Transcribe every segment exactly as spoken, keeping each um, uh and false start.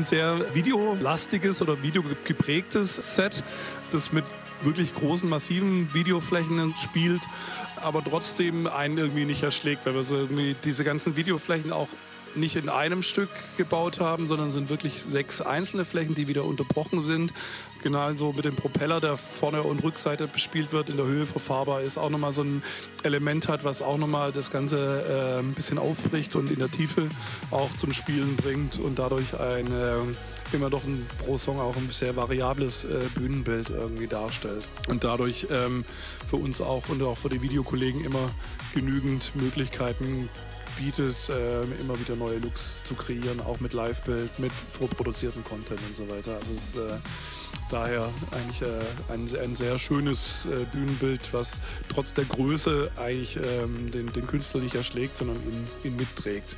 ein sehr videolastiges oder videogeprägtes Set, das mit wirklich großen, massiven Videoflächen spielt, aber trotzdem einen irgendwie nicht erschlägt, weil wir so irgendwie diese ganzen Videoflächen auch nicht in einem Stück gebaut haben, sondern sind wirklich sechs einzelne Flächen, die wieder unterbrochen sind. Genauso mit dem Propeller, der vorne und Rückseite bespielt wird, in der Höhe verfahrbar ist, auch nochmal so ein Element hat, was auch nochmal das Ganze äh, ein bisschen aufbricht und in der Tiefe auch zum Spielen bringt und dadurch ein äh, immer doch ein, pro Song auch ein sehr variables äh, Bühnenbild irgendwie darstellt. Und dadurch ähm, für uns auch und auch für die Videokollegen immer genügend Möglichkeiten bietet, äh, immer wieder neue Looks zu kreieren, auch mit Live-Bild, mit vorproduzierten Content und so weiter. Also es ist äh, daher eigentlich äh, ein, ein sehr schönes äh, Bühnenbild, was trotz der Größe eigentlich ähm, den, den Künstler nicht erschlägt, sondern ihn, ihn mitträgt.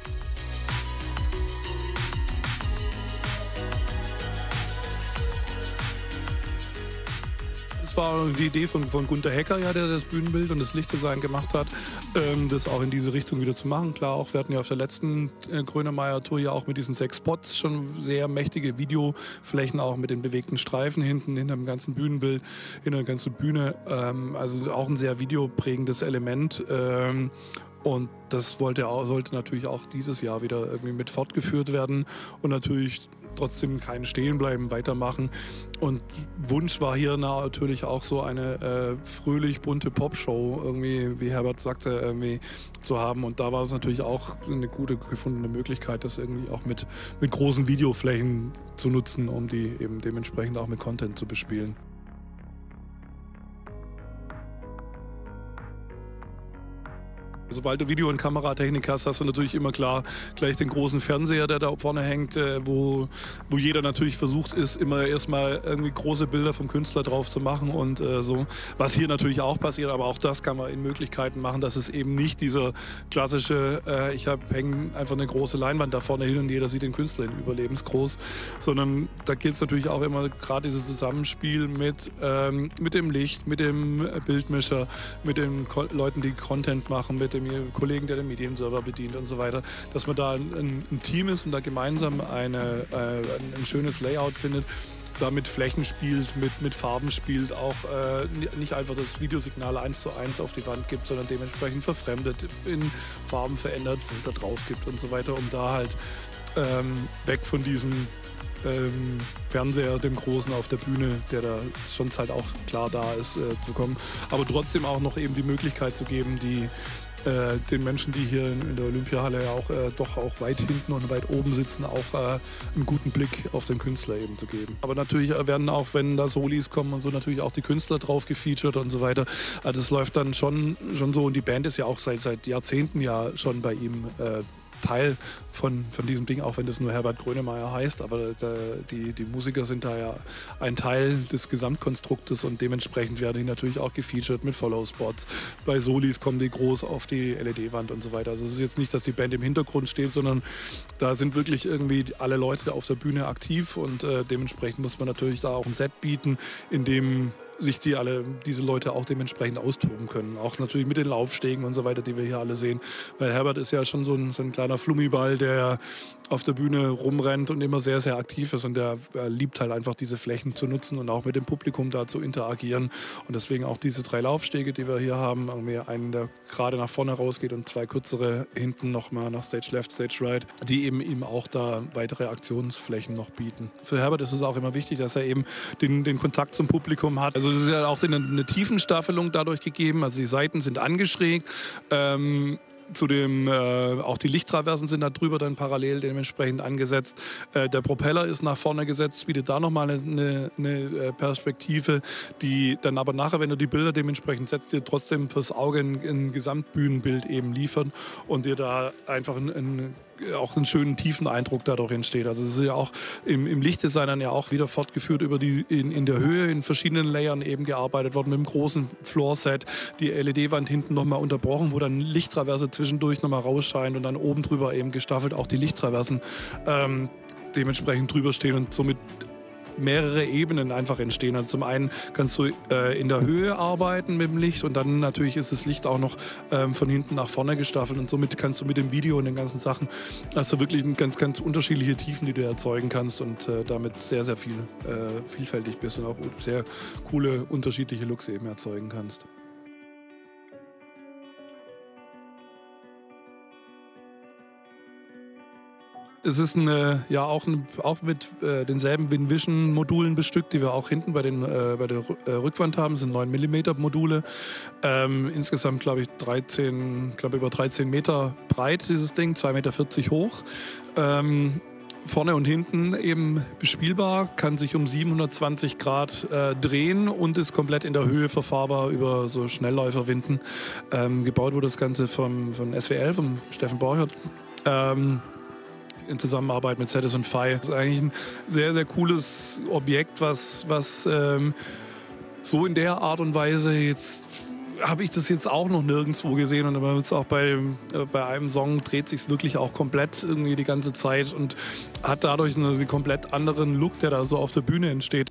Das war die Idee von, von Gunter Hecker, ja, der das Bühnenbild und das Lichtdesign gemacht hat, ähm, das auch in diese Richtung wieder zu machen. Klar, auch wir hatten ja auf der letzten äh, Grönemeyer-Tour ja auch mit diesen sechs Spots schon sehr mächtige Videoflächen, auch mit den bewegten Streifen hinten, hinter dem ganzen Bühnenbild, hinter der ganzen Bühne. Ähm, also auch ein sehr videoprägendes Element. Ähm, Und das wollte auch, sollte natürlich auch dieses Jahr wieder irgendwie mit fortgeführt werden und natürlich trotzdem kein Stehenbleiben, weitermachen. Und Wunsch war hier natürlich auch so eine äh, fröhlich bunte Popshow, irgendwie, wie Herbert sagte, irgendwie zu haben. Und da war es natürlich auch eine gute gefundene Möglichkeit, das irgendwie auch mit, mit großen Videoflächen zu nutzen, um die eben dementsprechend auch mit Content zu bespielen. Sobald du Video- und Kameratechnik hast, hast du natürlich immer klar gleich den großen Fernseher, der da vorne hängt, wo, wo jeder natürlich versucht ist, immer erstmal irgendwie große Bilder vom Künstler drauf zu machen und äh, so. Was hier natürlich auch passiert, aber auch das kann man in Möglichkeiten machen, dass es eben nicht dieser klassische, äh, ich hänge einfach eine große Leinwand da vorne hin und jeder sieht den Künstler in überlebensgroß, sondern da gilt es natürlich auch immer gerade dieses Zusammenspiel mit, ähm, mit dem Licht, mit dem Bildmischer, mit den Ko Leuten, die Content machen, mit dem Kollegen, der den Medienserver bedient und so weiter, dass man da ein, ein Team ist und da gemeinsam eine, äh, ein schönes Layout findet, da mit Flächen spielt, mit, mit Farben spielt, auch äh, nicht einfach das Videosignal eins zu eins auf die Wand gibt, sondern dementsprechend verfremdet, in Farben verändert, da drauf gibt und so weiter, um da halt ähm, weg von diesem ähm, Fernseher, dem Großen auf der Bühne, der da schon halt auch klar da ist, äh, zu kommen, aber trotzdem auch noch eben die Möglichkeit zu geben, die Äh, den Menschen, die hier in, in der Olympiahalle ja auch äh, doch auch weit hinten und weit oben sitzen, auch äh, einen guten Blick auf den Künstler eben zu geben. Aber natürlich werden auch, wenn da Solis kommen und so, natürlich auch die Künstler drauf gefeatured und so weiter. Also das läuft dann schon, schon so und die Band ist ja auch seit, seit Jahrzehnten ja schon bei ihm äh, Teil von, von diesem Ding, auch wenn das nur Herbert Grönemeyer heißt, aber da, die, die Musiker sind da ja ein Teil des Gesamtkonstruktes und dementsprechend werden die natürlich auch gefeatured mit Follow-Spots. Bei Solis kommen die groß auf die L E D-Wand und so weiter. Also es ist jetzt nicht, dass die Band im Hintergrund steht, sondern da sind wirklich irgendwie alle Leute auf der Bühne aktiv und äh, dementsprechend muss man natürlich da auch ein Set bieten, in dem sich die alle, diese Leute auch dementsprechend austoben können. Auch natürlich mit den Laufstegen und so weiter, die wir hier alle sehen. Weil Herbert ist ja schon so ein, so ein kleiner Flummiball, der auf der Bühne rumrennt und immer sehr, sehr aktiv ist. Und der äh, liebt halt einfach diese Flächen zu nutzen und auch mit dem Publikum da zu interagieren. Und deswegen auch diese drei Laufstege, die wir hier haben. Irgendwie einen, der gerade nach vorne rausgeht und zwei kürzere hinten nochmal nach Stage Left, Stage Right, die eben ihm auch da weitere Aktionsflächen noch bieten. Für Herbert ist es auch immer wichtig, dass er eben den, den Kontakt zum Publikum hat. Also es ist ja auch eine, eine Tiefenstaffelung dadurch gegeben. Also die Seiten sind angeschrägt. Ähm, Zudem äh, auch die Lichttraversen sind da drüber dann parallel dementsprechend angesetzt. Äh, der Propeller ist nach vorne gesetzt, bietet da nochmal eine, eine, eine Perspektive, die dann aber nachher, wenn du die Bilder dementsprechend setzt, dir trotzdem fürs Auge ein, ein Gesamtbühnenbild eben liefern und dir da einfach ein, ein auch einen schönen tiefen Eindruck dadurch entsteht. Also es ist ja auch im, im Lichtdesign dann ja auch wieder fortgeführt über die in, in der Höhe in verschiedenen Layern eben gearbeitet worden mit einem großen Floorset, die L E D-Wand hinten nochmal unterbrochen, wo dann Lichttraverse zwischendurch nochmal rausscheint und dann oben drüber eben gestaffelt auch die Lichttraversen ähm, dementsprechend drüber stehen und somit mehrere Ebenen einfach entstehen. Also zum einen kannst du äh, in der Höhe arbeiten mit dem Licht und dann natürlich ist das Licht auch noch ähm, von hinten nach vorne gestaffelt und somit kannst du mit dem Video und den ganzen Sachen, hast du wirklich ganz, ganz unterschiedliche Tiefen, die du erzeugen kannst und äh, damit sehr, sehr viel äh, vielfältig bist und auch sehr coole unterschiedliche Looks eben erzeugen kannst. Es ist eine, ja, auch, ein, auch mit äh, denselben WinVision-Modulen bestückt, die wir auch hinten bei, den, äh, bei der äh, Rückwand haben. Das sind neun Millimeter Module. Ähm, insgesamt, glaube ich, dreizehn, glaub, über dreizehn Meter breit, dieses Ding, zwei Meter vierzig hoch. Ähm, vorne und hinten eben bespielbar, kann sich um siebenhundertzwanzig Grad äh, drehen und ist komplett in der Höhe verfahrbar über so Schnellläuferwinden. Ähm, gebaut wurde das Ganze vom, von S W L, vom Steffen Borchert. Ähm, in Zusammenarbeit mit Citizen Fi. Das ist eigentlich ein sehr, sehr cooles Objekt, was, was ähm, so in der Art und Weise jetzt habe ich das jetzt auch noch nirgendwo gesehen und man auch bei, äh, bei einem Song dreht sich wirklich auch komplett irgendwie die ganze Zeit und hat dadurch einen, einen komplett anderen Look, der da so auf der Bühne entsteht.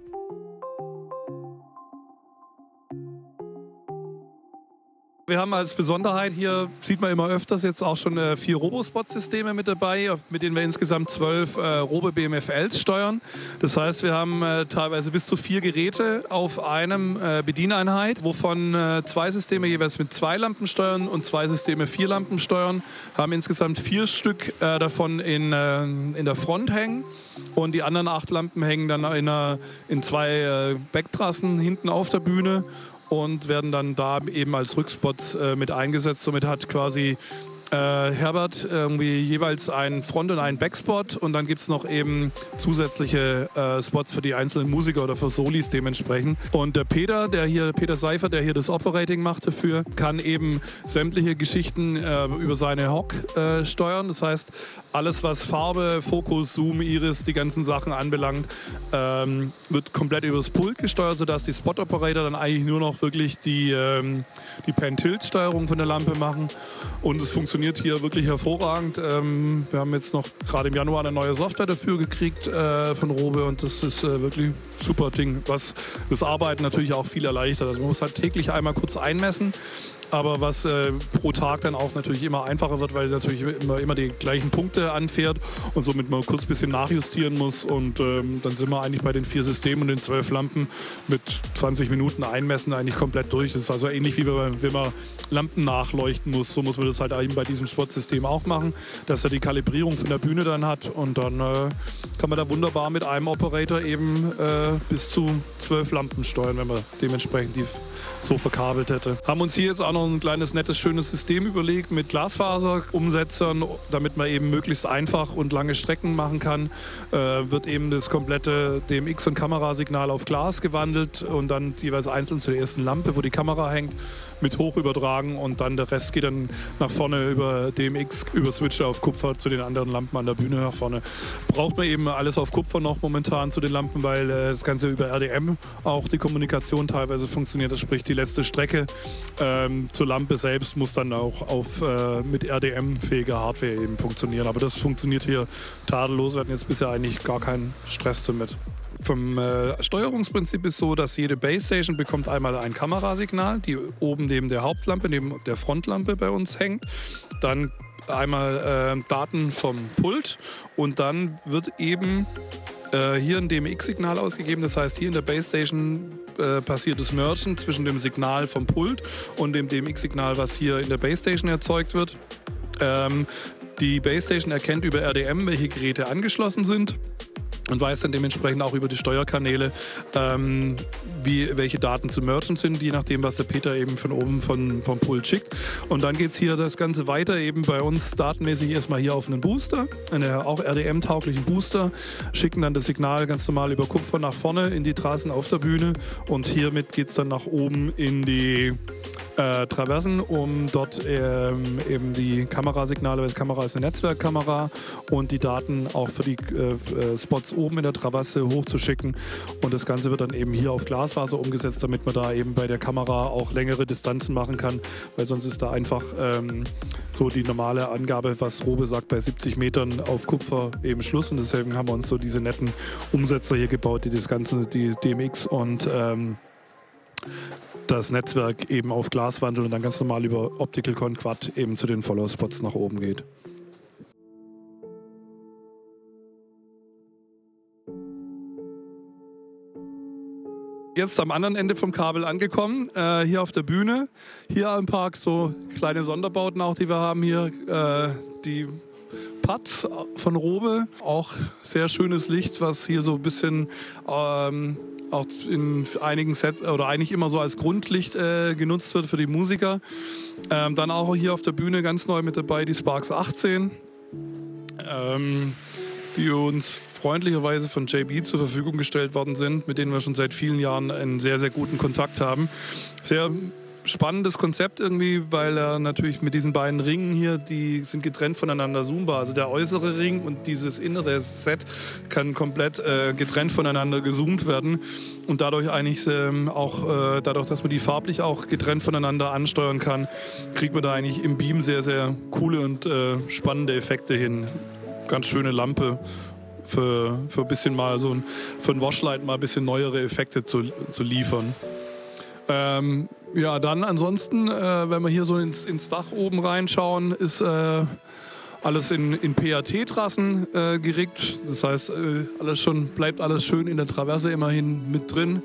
Wir haben als Besonderheit hier, sieht man immer öfters, jetzt auch schon äh, vier Robospot-Systeme mit dabei, auf, mit denen wir insgesamt zwölf äh, Robe-B M F Ls steuern. Das heißt, wir haben äh, teilweise bis zu vier Geräte auf einem äh, Bedieneinheit, wovon äh, zwei Systeme jeweils mit zwei Lampen steuern und zwei Systeme vier Lampen steuern. Haben insgesamt vier Stück äh, davon in, äh, in der Front hängen und die anderen acht Lampen hängen dann in, einer, in zwei äh, Backtrassen hinten auf der Bühne und werden dann da eben als Rückspot äh, mit eingesetzt. Somit hat quasi äh, Herbert irgendwie jeweils einen Front- und einen Backspot und dann gibt es noch eben zusätzliche äh, Spots für die einzelnen Musiker oder für Solis dementsprechend. Und der Peter, der hier, Peter Seifer, der hier das Operating macht dafür, kann eben sämtliche Geschichten äh, über seine H O C äh, steuern. Das heißt, alles was Farbe, Fokus, Zoom, Iris, die ganzen Sachen anbelangt, ähm, wird komplett über das Pult gesteuert, sodass die Spot-Operator dann eigentlich nur noch wirklich die, ähm, die Pan-Tilt-Steuerung von der Lampe machen. Und es funktioniert hier wirklich hervorragend. Ähm, wir haben jetzt noch gerade im Januar eine neue Software dafür gekriegt äh, von Robe und das ist äh, wirklich ein super Ding, was das Arbeiten natürlich auch viel erleichtert. Also man muss halt täglich einmal kurz einmessen, aber was äh, pro Tag dann auch natürlich immer einfacher wird, weil natürlich immer, immer die gleichen Punkte anfährt und somit man kurz ein bisschen nachjustieren muss und ähm, dann sind wir eigentlich bei den vier Systemen und den zwölf Lampen mit zwanzig Minuten Einmessen eigentlich komplett durch. Das ist also ähnlich wie wenn man Lampen nachleuchten muss, so muss man das halt eben bei diesem Spot-System auch machen, dass er die Kalibrierung von der Bühne dann hat und dann äh, kann man da wunderbar mit einem Operator eben äh, bis zu zwölf Lampen steuern, wenn man dementsprechend die so verkabelt hätte. Haben uns hier jetzt auch noch ein kleines, nettes, schönes System überlegt mit Glasfaserumsetzern, damit man eben möglichst einfach und lange Strecken machen kann. Äh, wird eben das komplette D M X- und Kamerasignal auf Glas gewandelt und dann jeweils einzeln zur ersten Lampe, wo die Kamera hängt, mit hoch übertragen und dann der Rest geht dann nach vorne über D M X, über Switcher auf Kupfer zu den anderen Lampen an der Bühne nach vorne. Braucht man eben alles auf Kupfer noch momentan zu den Lampen, weil äh, das Ganze über R D M auch die Kommunikation teilweise funktioniert. Das spricht die letzte Strecke ähm, zur Lampe selbst muss dann auch auf, äh, mit R D M-fähiger Hardware eben funktionieren. Aber das funktioniert hier tadellos. Wir hatten jetzt bisher eigentlich gar keinen Stress damit. Vom äh, Steuerungsprinzip ist so, dass jede Basestation bekommt einmal ein Kamerasignal, die oben neben der Hauptlampe, neben der Frontlampe bei uns hängt. Dann einmal äh, Daten vom Pult und dann wird eben äh, hier ein D M X-Signal ausgegeben. Das heißt, hier in der Basestation äh, passiert das Mergen zwischen dem Signal vom Pult und dem D M X-Signal, was hier in der Basestation erzeugt wird. Ähm, die Basestation erkennt über R D M, welche Geräte angeschlossen sind. Und weiß dann dementsprechend auch über die Steuerkanäle, ähm, wie, welche Daten zu mergen sind, je nachdem, was der Peter eben von oben von, vom Pult schickt. Und dann geht es hier das Ganze weiter, eben bei uns datenmäßig erstmal hier auf einen Booster, einen auch R D M-tauglichen Booster, schicken dann das Signal ganz normal über Kupfer nach vorne in die Trassen auf der Bühne und hiermit geht es dann nach oben in die äh, Traversen, um dort ähm, eben die Kamerasignale, weil die Kamera ist eine Netzwerkkamera, und die Daten auch für die äh, Spots oben in der Traverse hochzuschicken. Und das Ganze wird dann eben hier auf Glasfaser umgesetzt, damit man da eben bei der Kamera auch längere Distanzen machen kann, weil sonst ist da einfach ähm, so die normale Angabe, was Robe sagt, bei siebzig Metern auf Kupfer eben Schluss. Und deswegen haben wir uns so diese netten Umsetzer hier gebaut, die das Ganze, die D M X und ähm, das Netzwerk eben auf Glas wandeln und dann ganz normal über Optical Con Quad eben zu den Follow-Spots nach oben geht. Jetzt am anderen Ende vom Kabel angekommen, äh, hier auf der Bühne, hier im Park so kleine Sonderbauten auch, die wir haben hier, äh, die P A T von Robe, auch sehr schönes Licht, was hier so ein bisschen ähm, auch in einigen Sets oder eigentlich immer so als Grundlicht äh, genutzt wird für die Musiker. Ähm, dann auch hier auf der Bühne ganz neu mit dabei die Sparks achtzehn, ähm, die uns freundlicherweise von J B zur Verfügung gestellt worden sind, mit denen wir schon seit vielen Jahren einen sehr, sehr guten Kontakt haben. Sehr spannendes Konzept irgendwie, weil er natürlich mit diesen beiden Ringen hier, die sind getrennt voneinander zoombar. Also der äußere Ring und dieses innere Set kann komplett äh, getrennt voneinander gezoomt werden und dadurch eigentlich ähm, auch, äh, dadurch, dass man die farblich auch getrennt voneinander ansteuern kann, kriegt man da eigentlich im Beam sehr, sehr coole und äh, spannende Effekte hin. Ganz schöne Lampe für, für ein bisschen mal so ein, für ein Washlight mal ein bisschen neuere Effekte zu, zu liefern. Ähm, ja, dann ansonsten, äh, wenn wir hier so ins, ins Dach oben reinschauen, ist äh, alles in, in P A T-Trassen äh, gerickt. Das heißt, äh, alles schon, bleibt alles schön in der Traverse immerhin mit drin.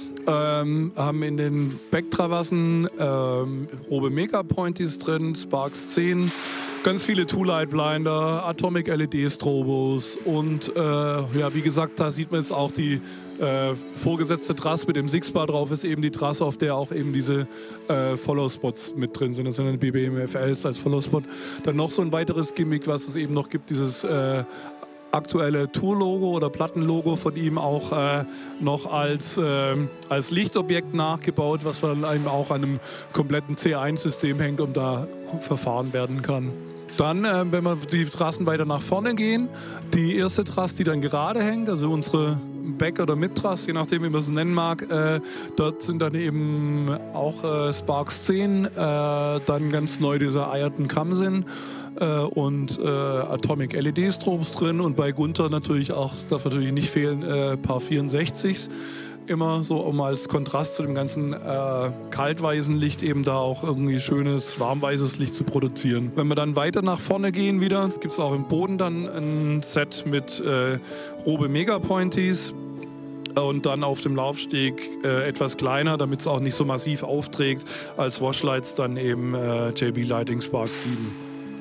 Ähm, haben in den Backtraversen ähm, Robe Mega Pointies drin, Sparks zehn, ganz viele Two-Light-Blinder, Atomic L E D-Strobos und äh, ja, wie gesagt, da sieht man jetzt auch die äh, vorgesetzte Trasse mit dem Six-Bar drauf, ist eben die Trasse, auf der auch eben diese äh, Follow-Spots mit drin sind. Das sind dann B B M F Ls als Follow-Spot. Dann noch so ein weiteres Gimmick, was es eben noch gibt, dieses äh, aktuelle Tour-Logo oder Plattenlogo von ihm auch äh, noch als, äh, als Lichtobjekt nachgebaut, was dann eben auch an einem kompletten C eins System hängt und da verfahren werden kann. Dann, äh, wenn wir die Trassen weiter nach vorne gehen, die erste Trasse, die dann gerade hängt, also unsere Back- oder Mid-Trasse, je nachdem, wie man es nennen mag, äh, dort sind dann eben auch äh, Sparks zehn, äh, dann ganz neu dieser Ayrton Kamsin äh, und äh, Atomic L E D-Strobes drin und bei Gunther natürlich auch, darf natürlich nicht fehlen, äh, Paar vierundsechzigs. Immer so, um als Kontrast zu dem ganzen äh, kaltweißen Licht eben da auch irgendwie schönes, warmweißes Licht zu produzieren. Wenn wir dann weiter nach vorne gehen wieder, gibt es auch im Boden dann ein Set mit äh, Robe Mega Pointies und dann auf dem Laufsteg äh, etwas kleiner, damit es auch nicht so massiv aufträgt, als Washlights dann eben äh, J B Lighting Spark sieben.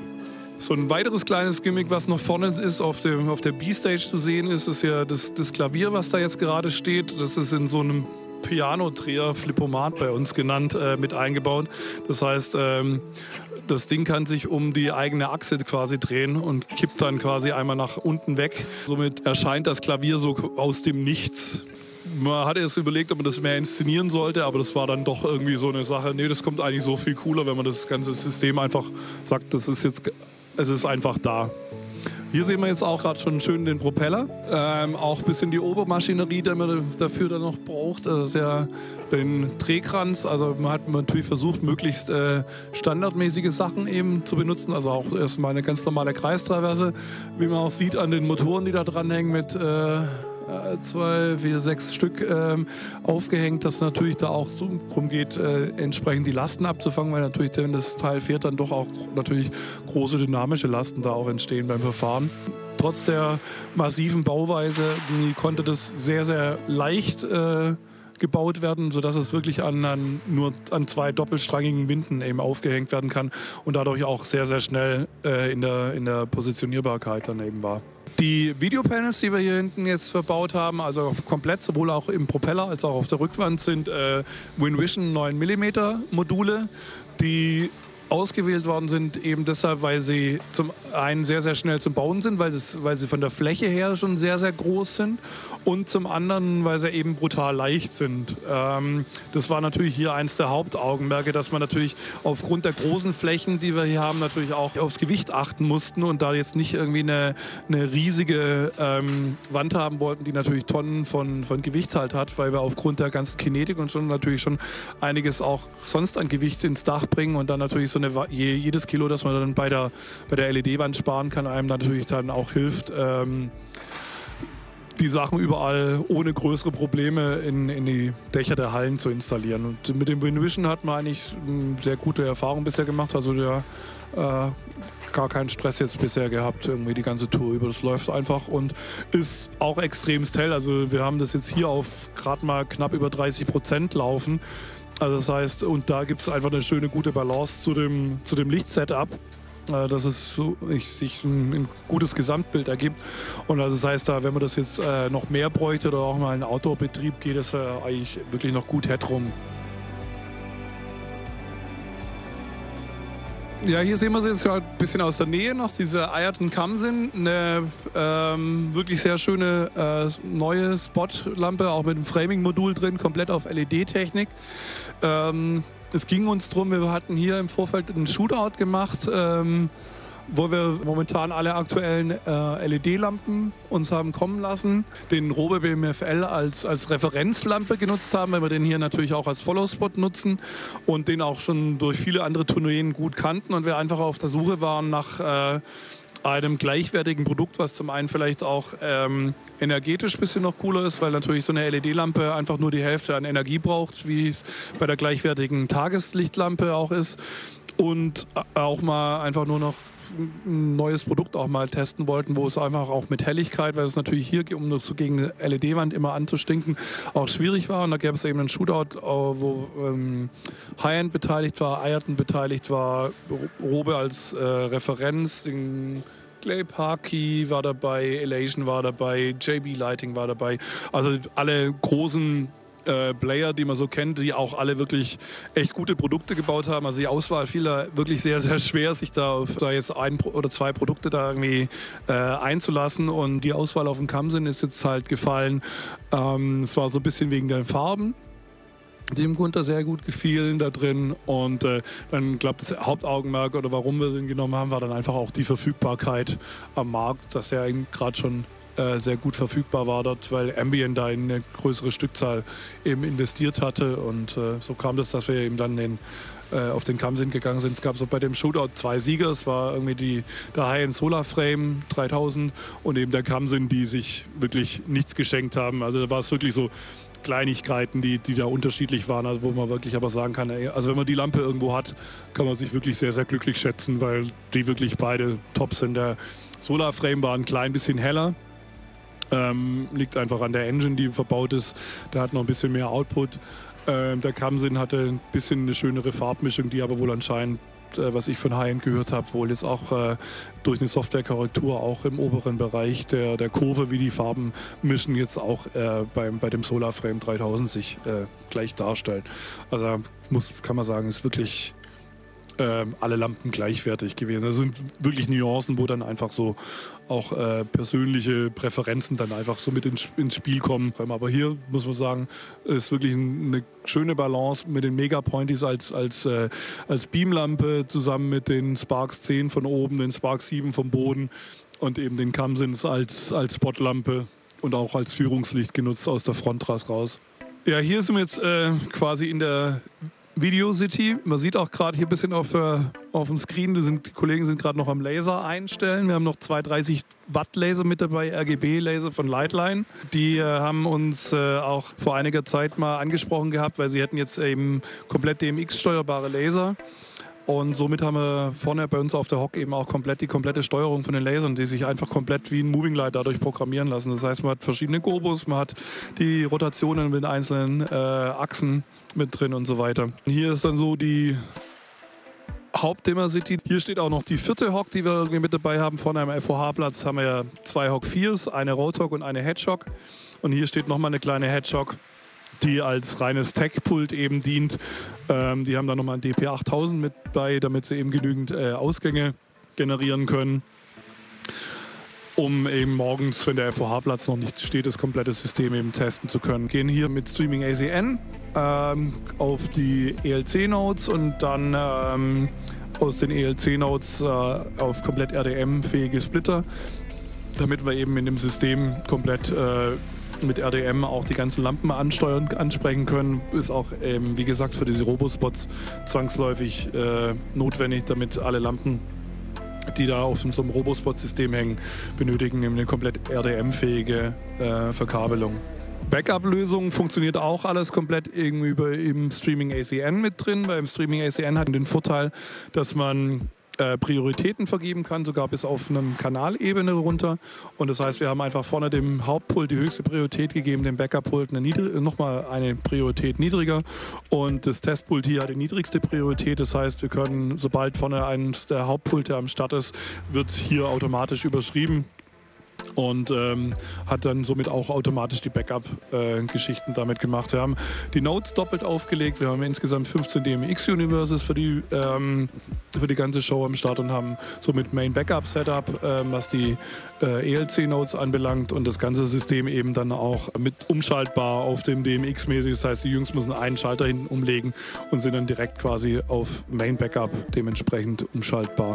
So ein weiteres kleines Gimmick, was noch vorne ist, auf, dem, auf der B-Stage zu sehen ist, ist ja das, das Klavier, was da jetzt gerade steht. Das ist in so einem Piano-Dreher, Flippomat bei uns genannt, äh, mit eingebaut. Das heißt, ähm, das Ding kann sich um die eigene Achse quasi drehen und kippt dann quasi einmal nach unten weg. Somit erscheint das Klavier so aus dem Nichts. Man hatte erst überlegt, ob man das mehr inszenieren sollte, aber das war dann doch irgendwie so eine Sache. Nee, das kommt eigentlich so viel cooler, wenn man das ganze System einfach sagt, das ist jetzt... Es ist einfach da. Hier sehen wir jetzt auch gerade schon schön den Propeller. Ähm, auch ein bisschen die Obermaschinerie, die man dafür dann noch braucht. Das ist ja den Drehkranz. Also man hat natürlich versucht, möglichst äh, standardmäßige Sachen eben zu benutzen. Also auch erstmal eine ganz normale Kreistraverse. Wie man auch sieht an den Motoren, die da dranhängen mit äh, zwei, vier, sechs Stück ähm, aufgehängt, dass natürlich da auch so darum geht, äh, entsprechend die Lasten abzufangen, weil natürlich, wenn das Teil fährt, dann doch auch natürlich große dynamische Lasten da auch entstehen beim Verfahren. Trotz der massiven Bauweise konnte das sehr, sehr leicht äh, gebaut werden, sodass es wirklich an, an, nur an zwei doppelstrangigen Winden eben aufgehängt werden kann und dadurch auch sehr, sehr schnell äh, in, der, in der Positionierbarkeit dann eben war. Die Videopanels, die wir hier hinten jetzt verbaut haben, also komplett, sowohl auch im Propeller als auch auf der Rückwand, sind äh, WinVision neun Millimeter Module, die ausgewählt worden sind, eben deshalb, weil sie zum einen sehr, sehr schnell zum Bauen sind, weil, das, weil sie von der Fläche her schon sehr, sehr groß sind und zum anderen, weil sie eben brutal leicht sind. Ähm, das war natürlich hier eins der Hauptaugenmerke, dass man natürlich aufgrund der großen Flächen, die wir hier haben, natürlich auch aufs Gewicht achten mussten und da jetzt nicht irgendwie eine, eine riesige ähm, Wand haben wollten, die natürlich Tonnen von, von Gewicht halt hat, weil wir aufgrund der ganzen Kinetik und schon natürlich schon einiges auch sonst an Gewicht ins Dach bringen und dann natürlich so eine, jedes Kilo, das man dann bei der, bei der L E D-Wand sparen kann, einem natürlich dann auch hilft, ähm, die Sachen überall ohne größere Probleme in, in die Dächer der Hallen zu installieren. Und mit dem WinVision hat man eigentlich eine sehr gute Erfahrung bisher gemacht. Also der äh, gar keinen Stress jetzt bisher gehabt, irgendwie die ganze Tour über. Das läuft einfach und ist auch extremst hell. Also wir haben das jetzt hier auf gerade mal knapp über dreißig Prozent laufen. Also das heißt, und da gibt es einfach eine schöne, gute Balance zu dem, zu dem Lichtsetup, äh, dass es so, ich, sich ein, ein gutes Gesamtbild ergibt. Und also das heißt, da, wenn man das jetzt äh, noch mehr bräuchte oder auch mal in Outdoor-Betrieb, geht es äh, eigentlich wirklich noch gut headroom. Ja, hier sehen wir sie jetzt ja ein bisschen aus der Nähe noch, diese Ireton Kamsin, eine ähm, wirklich sehr schöne äh, neue Spotlampe, auch mit einem Framing-Modul drin, komplett auf L E D-Technik. Ähm, es ging uns darum, wir hatten hier im Vorfeld einen Shootout gemacht, ähm, wo wir momentan alle aktuellen äh, L E D-Lampen uns haben kommen lassen, den Robe B M F L als, als Referenzlampe genutzt haben, weil wir den hier natürlich auch als Follow-Spot nutzen und den auch schon durch viele andere Tourneen gut kannten und wir einfach auf der Suche waren nach äh, einem gleichwertigen Produkt, was zum einen vielleicht auch ähm, energetisch ein bisschen noch cooler ist, weil natürlich so eine L E D-Lampe einfach nur die Hälfte an Energie braucht, wie es bei der gleichwertigen Tageslichtlampe auch ist und auch mal einfach nur noch ein neues Produkt auch mal testen wollten, wo es einfach auch mit Helligkeit, weil es natürlich hier, um das so gegen eine L E D-Wand immer anzustinken, auch schwierig war. Und da gab es eben einen Shootout, wo ähm, High-End beteiligt war, Ireton beteiligt war, Robe als äh, Referenz, den Clay Parkey war dabei, Elation war dabei, J B Lighting war dabei. Also alle großen Äh, Player, die man so kennt, die auch alle wirklich echt gute Produkte gebaut haben. Also die Auswahl fiel da wirklich sehr, sehr schwer, sich da auf da jetzt ein oder zwei Produkte da irgendwie äh, einzulassen. Und die Auswahl auf dem Kamsin ist jetzt halt gefallen. Ähm, es war so ein bisschen wegen den Farben, die dem Gunther sehr gut gefielen da drin. Und äh, dann, glaube ich, das Hauptaugenmerk oder warum wir den genommen haben, war dann einfach auch die Verfügbarkeit am Markt, dass er eben gerade schon Äh, sehr gut verfügbar war dort, weil Ambient da in eine größere Stückzahl eben investiert hatte und äh, so kam das, dass wir eben dann den, äh, auf den Kamsin gegangen sind. Es gab so bei dem Shootout zwei Sieger, es war irgendwie die, der High-End Solar Frame dreitausend und eben der Kamsin, die sich wirklich nichts geschenkt haben. Also da war es wirklich so Kleinigkeiten, die, die da unterschiedlich waren, also wo man wirklich aber sagen kann, also wenn man die Lampe irgendwo hat, kann man sich wirklich sehr, sehr glücklich schätzen, weil die wirklich beide top sind. Der Solar Frame war ein klein bisschen heller. Ähm, liegt einfach an der Engine, die verbaut ist. Der hat noch ein bisschen mehr Output. Ähm, der Kamsin hatte ein bisschen eine schönere Farbmischung, die aber wohl anscheinend, äh, was ich von High-End gehört habe, wohl jetzt auch äh, durch eine Softwarekorrektur auch im oberen Bereich der, der Kurve, wie die Farben mischen, jetzt auch äh, beim, bei dem Solar Frame dreitausend sich äh, gleich darstellen. Also muss, kann man sagen, ist wirklich Ähm, alle Lampen gleichwertig gewesen. Das sind wirklich Nuancen, wo dann einfach so auch äh, persönliche Präferenzen dann einfach so mit ins, ins Spiel kommen. Aber hier muss man sagen, ist wirklich eine schöne Balance mit den Megapointies als, als, äh, als Beamlampe zusammen mit den Sparks zehn von oben, den Sparks sieben vom Boden und eben den Kamsins als, als Spotlampe und auch als Führungslicht genutzt aus der Frontras raus. Ja, hier sind wir jetzt äh, quasi in der Video City. Man sieht auch gerade hier ein bisschen auf, äh, auf dem Screen, die, sind, die Kollegen sind gerade noch am Laser einstellen. Wir haben noch zwei dreißig Watt Laser mit dabei, R G B Laser von Lightline. Die äh, haben uns äh, auch vor einiger Zeit mal angesprochen gehabt, weil sie hätten jetzt eben komplett D M X-steuerbare Laser. Und somit haben wir vorne bei uns auf der Hock eben auch komplett die komplette Steuerung von den Lasern, die sich einfach komplett wie ein Moving Light dadurch programmieren lassen. Das heißt, man hat verschiedene Gobos, man hat die Rotationen mit einzelnen äh, Achsen mit drin und so weiter. Hier ist dann so die Hauptdimmer City. Hier steht auch noch die vierte Hock, die wir irgendwie mit dabei haben. Vorne am F O H-Platz haben wir ja zwei Hock viers, eine Roadhog und eine Hedgehog. Und hier steht nochmal eine kleine Hedgehog, die als reines Tech-Pult eben dient. Ähm, die haben da nochmal ein D P achttausend mit bei, damit sie eben genügend äh, Ausgänge generieren können, um eben morgens, wenn der F O H-Platz noch nicht steht, das komplette System eben testen zu können. Gehen hier mit Streaming A C N ähm, auf die E L C-Nodes und dann ähm, aus den E L C-Nodes äh, auf komplett R D M-fähige Splitter, damit wir eben in dem System komplett äh, mit R D M auch die ganzen Lampen ansteuern, ansprechen können. Ist auch, ähm, wie gesagt, für diese Robospots zwangsläufig äh, notwendig, damit alle Lampen, die da auf so einem Robospot-System hängen, benötigen eben eine komplett R D M-fähige äh, Verkabelung. Backup-Lösung funktioniert auch alles komplett irgendwie über im Streaming A C N mit drin. Beim Streaming A C N hat den Vorteil, dass man äh, Prioritäten vergeben kann, sogar bis auf eine Kanalebene runter. Und das heißt, wir haben einfach vorne dem Hauptpult die höchste Priorität gegeben, dem Backup-Pult nochmal eine Priorität niedriger. Und das Testpult hier hat die niedrigste Priorität. Das heißt, wir können, sobald vorne eines der Hauptpulte am Start ist, wird hier automatisch überschrieben. Und ähm, hat dann somit auch automatisch die Backup-Geschichten äh, damit gemacht. Wir haben die Nodes doppelt aufgelegt. Wir haben insgesamt fünfzehn D M X-Universes für die, ähm, für die ganze Show am Start und haben somit Main Backup-Setup, ähm, was die äh, E L C-Nodes anbelangt und das ganze System eben dann auch mit umschaltbar auf dem D M X-mäßig. Das heißt, die Jungs müssen einen Schalter hinten umlegen und sind dann direkt quasi auf Main Backup dementsprechend umschaltbar.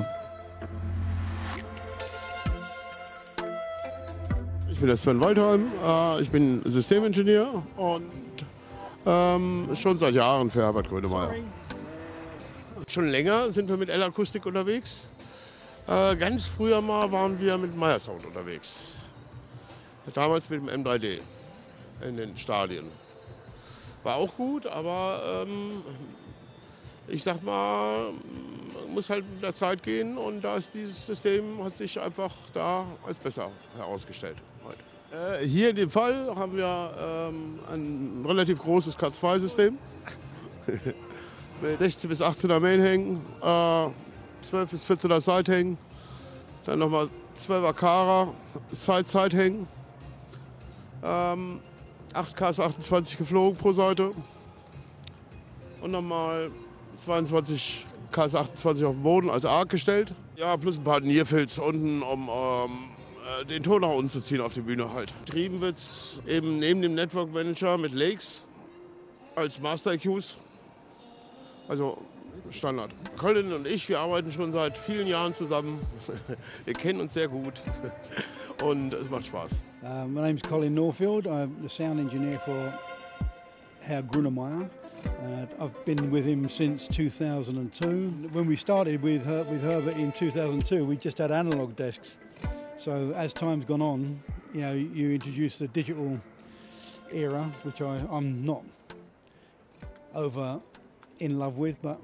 Ich bin der Sven Waldheim, äh, ich bin Systemingenieur und ähm, schon seit Jahren für Herbert Grönemeyer. Schon länger sind wir mit L-Akustik unterwegs. Äh, ganz früher mal waren wir mit Meyer Sound unterwegs. Damals mit dem M drei D in den Stadien. War auch gut, aber ähm, ich sag mal, muss halt mit der Zeit gehen und da ist dieses System, hat sich einfach da als besser herausgestellt. Heute. Äh, hier in dem Fall haben wir ähm, ein relativ großes K zwei System mit sechzehn bis achtzehner Main hängen, äh, zwölf bis vierzehner Side hängen, dann nochmal zwölfer Kara Side Side hängen, ähm, acht K achtundzwanzig geflogen pro Seite und nochmal zweiundzwanzig K achtundzwanzig auf dem Boden als Arc gestellt. Ja, plus ein paar Nierfilz unten, um ähm, den Ton nach unten zu ziehen auf die Bühne halt. Betrieben wird es eben neben dem Network Manager mit Lakes als Master E Qs. Also Standard. Colin und ich, wir arbeiten schon seit vielen Jahren zusammen. Wir kennen uns sehr gut und es macht Spaß. Uh, my name is Colin Norfield. I'm the sound engineer for Herr Grönemeyer. Uh, I've been with him since two thousand two. When we started with, Her with Herbert in two thousand two, we just had analog desks. So as time's gone on, you know, you introduce the digital era, which I, I'm not over in love with, but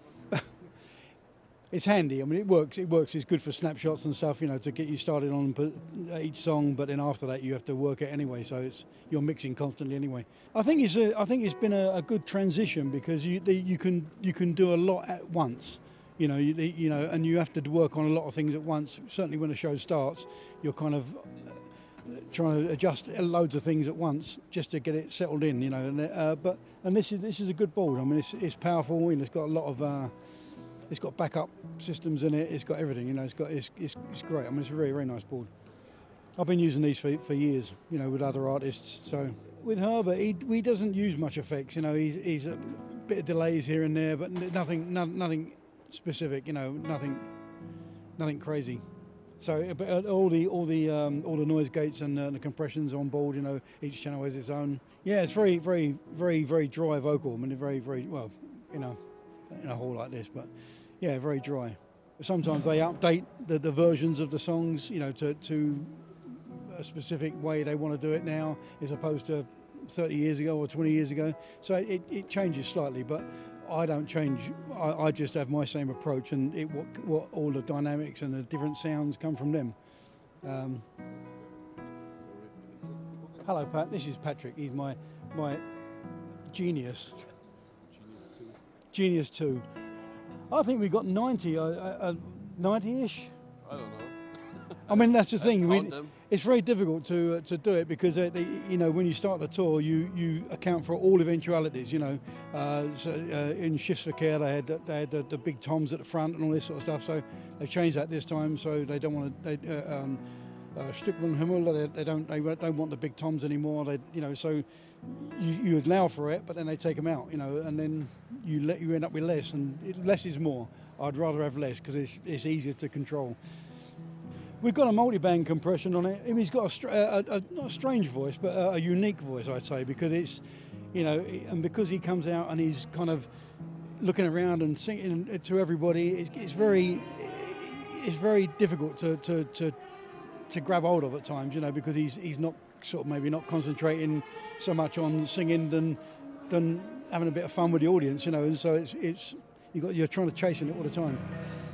it's handy. I mean, it works. It works. It's good for snapshots and stuff, you know, to get you started on each song. But then after that, you have to work it anyway. So it's you're mixing constantly anyway. I think it's a, I think it's been a, a good transition because you you can you can do a lot at once. You know, you, you know, and you have to work on a lot of things at once. Certainly, when a show starts, you're kind of trying to adjust loads of things at once just to get it settled in. You know, and, uh, but and this is this is a good board. I mean, it's it's powerful and it's got a lot of. Uh, It's got backup systems in it. It's got everything. You know, it's got it's, it's it's great. I mean, it's a very very nice board. I've been using these for for years. You know, with other artists. So with Herbert, he he doesn't use much effects. You know, he's he's a bit of delays here and there, but nothing no, nothing specific. You know, nothing nothing crazy. So, but all the all the um, all the noise gates and uh, the compressions on board. You know, each channel has its own. Yeah, it's very very very very dry vocal. I mean, very very well. You know, in a hall like this, but. Yeah, very dry. Sometimes they update the, the versions of the songs, you know, to, to a specific way they want to do it now, as opposed to thirty years ago or twenty years ago. So it, it changes slightly, but I don't change. I, I just have my same approach, and it, what, what all the dynamics and the different sounds come from them. Um, hello, Pat. This is Patrick. He's my my genius. Genius two. I think we got ninety, uh, uh, ninety-ish. I don't know. I mean, that's the thing. We, them. it's very difficult to uh, to do it because uh, they, you know, when you start the tour, you, you account for all eventualities. You know, uh, so, uh, in Shifts for Care, they had they had the, the big toms at the front and all this sort of stuff. So they've changed that this time. So they don't want to. They, uh, um, uh, Stücklunghimmel, they, they don't they don't want the big toms anymore. They, you know, so you, you allow for it, but then they take them out. You know, and then you let you end up with less, and it, less is more. I'd rather have less because it's it's easier to control. We've got a multi-band compression on it. I mean, he's got a, str- a, a not a strange voice, but a, a unique voice, I'd say, because it's, you know, and because he comes out and he's kind of looking around and singing to everybody, it's, it's very, it's very difficult to, to to to grab hold of at times, you know, because he's he's not sort of maybe not concentrating so much on singing than than having a bit of fun with the audience, you know, and so it's it's you got you're trying to chase it all the time.